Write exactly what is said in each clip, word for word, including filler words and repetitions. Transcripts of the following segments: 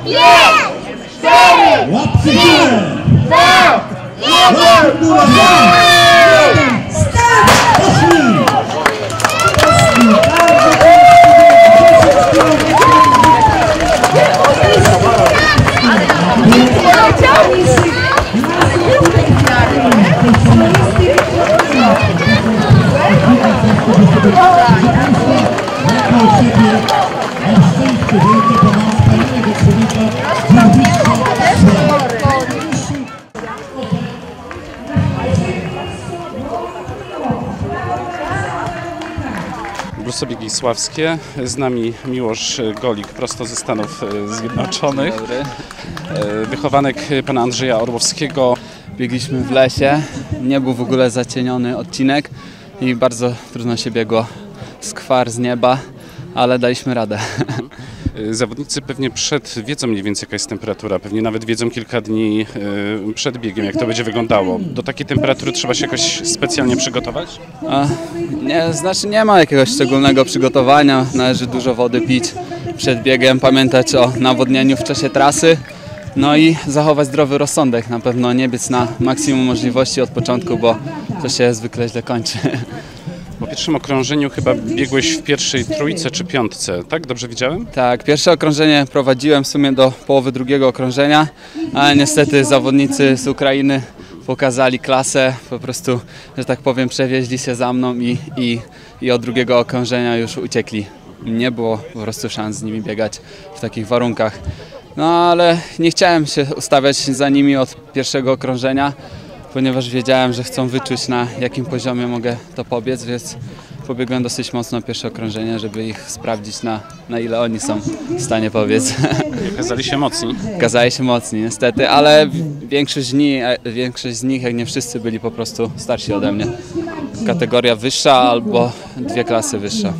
pięć, cztery, Łapcy w trzy, górę! dwa, Łapcy w górę! jeden, Start! Poszli! Poszli! Brusobiegi Sławskie, z nami Miłosz Golik, prosto ze Stanów Zjednoczonych, wychowanek pana Andrzeja Orłowskiego. Biegliśmy w lesie, nie był w ogóle zacieniony odcinek i bardzo trudno się biegło, skwar z nieba, ale daliśmy radę. Zawodnicy pewnie przed wiedzą mniej więcej jaka jest temperatura, pewnie nawet wiedzą kilka dni przed biegiem, jak to będzie wyglądało. Do takiej temperatury trzeba się jakoś specjalnie przygotować? A, nie, znaczy nie ma jakiegoś szczególnego przygotowania, należy dużo wody pić przed biegiem, pamiętać o nawodnieniu w czasie trasy, no i zachować zdrowy rozsądek, na pewno nie biec na maksimum możliwości od początku, bo to się zwykle źle kończy. Po pierwszym okrążeniu chyba biegłeś w pierwszej trójce czy piątce, tak? Dobrze widziałem? Tak, pierwsze okrążenie prowadziłem w sumie do połowy drugiego okrążenia, ale niestety zawodnicy z Ukrainy pokazali klasę, po prostu, że tak powiem, przewieźli się za mną i, i, i od drugiego okrążenia już uciekli. Nie było po prostu szans z nimi biegać w takich warunkach. No ale nie chciałem się ustawiać za nimi od pierwszego okrążenia, ponieważ wiedziałem, że chcą wyczuć, na jakim poziomie mogę to pobiec, więc pobiegłem dosyć mocno pierwsze okrążenie, żeby ich sprawdzić, na, na ile oni są w stanie pobiec. Okazali się mocni. Okazali się mocni niestety, ale większość z, nich, większość z nich, jak nie wszyscy, byli po prostu starsi ode mnie. Kategoria wyższa albo dwie klasy wyższa.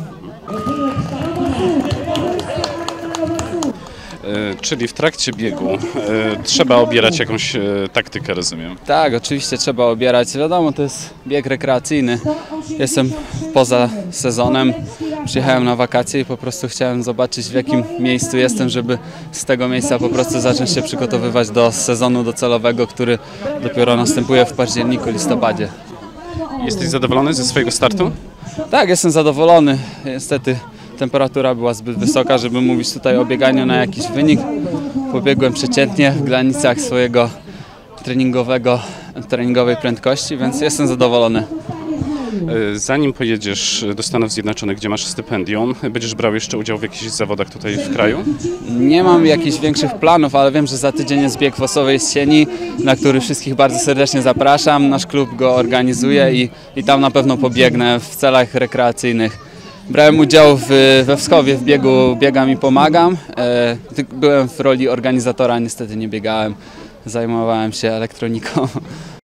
Czyli w trakcie biegu e, trzeba obierać jakąś e, taktykę, rozumiem. Tak, oczywiście trzeba obierać. Wiadomo, to jest bieg rekreacyjny. Jestem poza sezonem, przyjechałem na wakacje i po prostu chciałem zobaczyć, w jakim miejscu jestem, żeby z tego miejsca po prostu zacząć się przygotowywać do sezonu docelowego, który dopiero następuje w październiku, listopadzie. Jesteś zadowolony ze swojego startu? Tak, jestem zadowolony. Niestety temperatura była zbyt wysoka, żeby mówić tutaj o bieganiu na jakiś wynik. Pobiegłem przeciętnie w granicach swojego treningowego, treningowej prędkości, więc jestem zadowolony. Zanim pojedziesz do Stanów Zjednoczonych, gdzie masz stypendium, będziesz brał jeszcze udział w jakichś zawodach tutaj w kraju? Nie mam jakichś większych planów, ale wiem, że za tydzień jest bieg w Osowej Sieni, na który wszystkich bardzo serdecznie zapraszam. Nasz klub go organizuje i, i tam na pewno pobiegnę w celach rekreacyjnych. Brałem udział w, we Wskowie w biegu Biegam i Pomagam. E, byłem w roli organizatora, niestety nie biegałem. Zajmowałem się elektroniką.